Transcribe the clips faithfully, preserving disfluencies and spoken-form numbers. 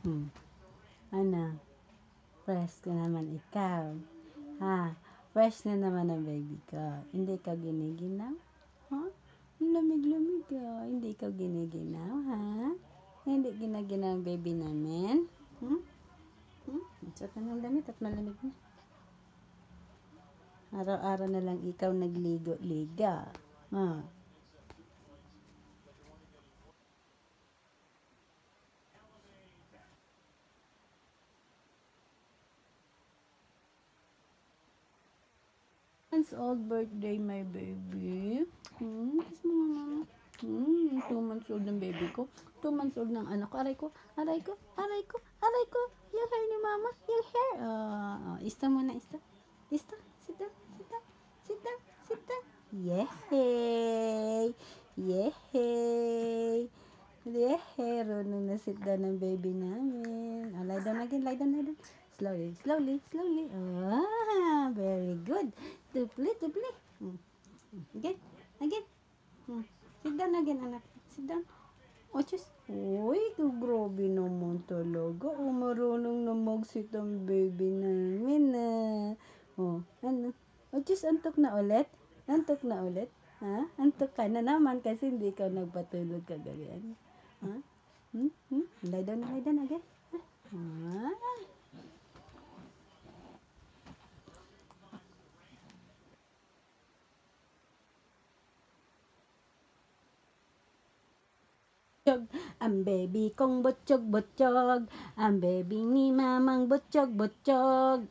Hmm. Ano? Fresh ka naman ikaw. Ha? Fresh na naman ang baby ko. Hindi ka giniginaw? Ha? Lamig-lamig ka. Hindi ka giniginaw, ha? Hindi ginaginaw ang baby namin? Hmm? Hmm? Suot na ng damit at malamig na. Araw-araw na lang ikaw nagligo-liga. Ha? Months old birthday, my baby. Hmm, kiss mo nga mama. Hmm, two months old ng baby ko. Two months old ng anak ko. Aray ko, aray ko, aray ko, aray ko. Yung hair ni mama, yung hair. Ah, uh, ista muna, ista. Ista, sit down, sit down, sit down, sit down. Yehey! Yehey! Yehey! Runong na sit down ng baby namin. Oh, lie down again, lie down, lie down. Slowly, slowly, slowly. Ah, very good. Tupli, tupli. Hmm. Again, again. Hmm. Sit down again, anak. Sit down. Oh, just. Uy, grabe naman talaga. Oh, marunong na mag-sit ang baby namin na. Oh, ano? Oh, just antok na ulit? Antok na ulit? Ha? Antok ka na naman kasi hindi ka nagpatulog kagabi. Ano? Ha? Hmm? Hmm? Lie down, lie down again. Ha? Ah. Ang baby kong butsyog-butsyog, ang baby ni mamang butsyog-butsyog.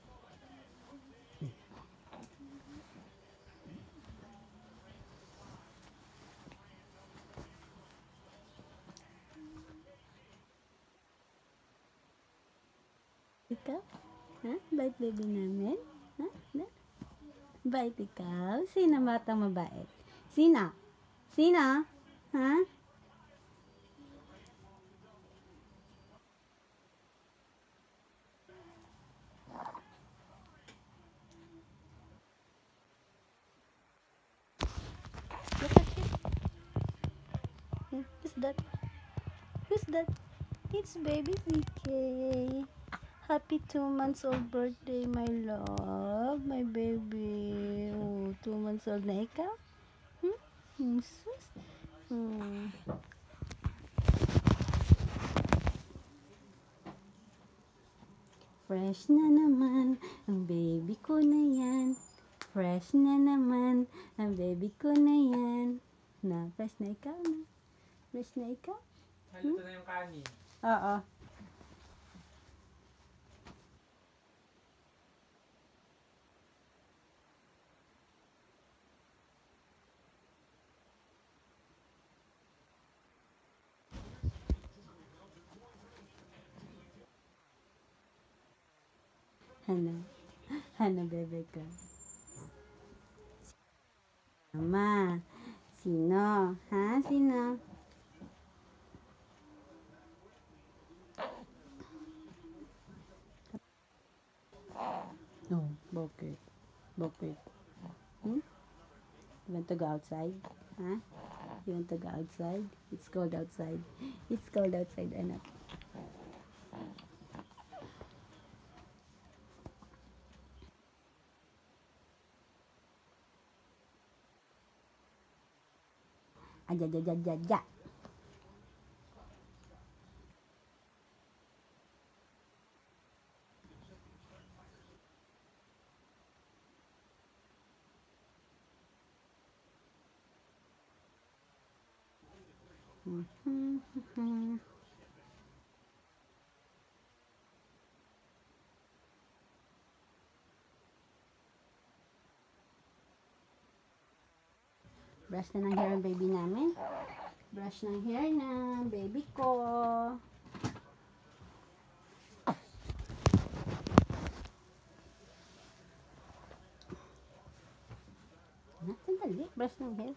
Ikaw? Ha? Bait baby namin? Ha? Na? Bait ikaw? Sino batang mabait? Sino? Sino? Ha? Look at him. Hmm, who's that? Who's that? It's baby Z K. Happy two months old birthday, my love. My baby. Oh, two months old na ikaw? Hmm? Hmm, sus. Hmm. Fresh na naman ang baby ko na yan. Fresh na naman ang baby ko na yan. Na, fresh na ikaw na. Fresh na ikaw? Halito na yung kanin. Oo. Ano? Ano, bebe ko? Mama. Sino? Ha? Sino? No. Bakit? Bakit? Hmm? You want to go outside? Ha? You want to go outside? It's cold outside. It's cold outside, anak. Aja, aja, aja, aja. Hmm. Brush na ng hair ang baby namin. Brush ng hair na baby ko. Ha? Sandali. Brush ng hair.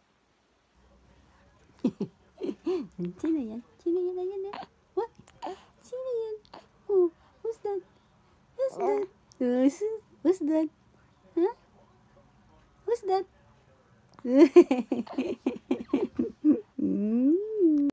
Sino yan? Sino yan? Ayan yan. What? Who's, who's that? Huh? Who's that?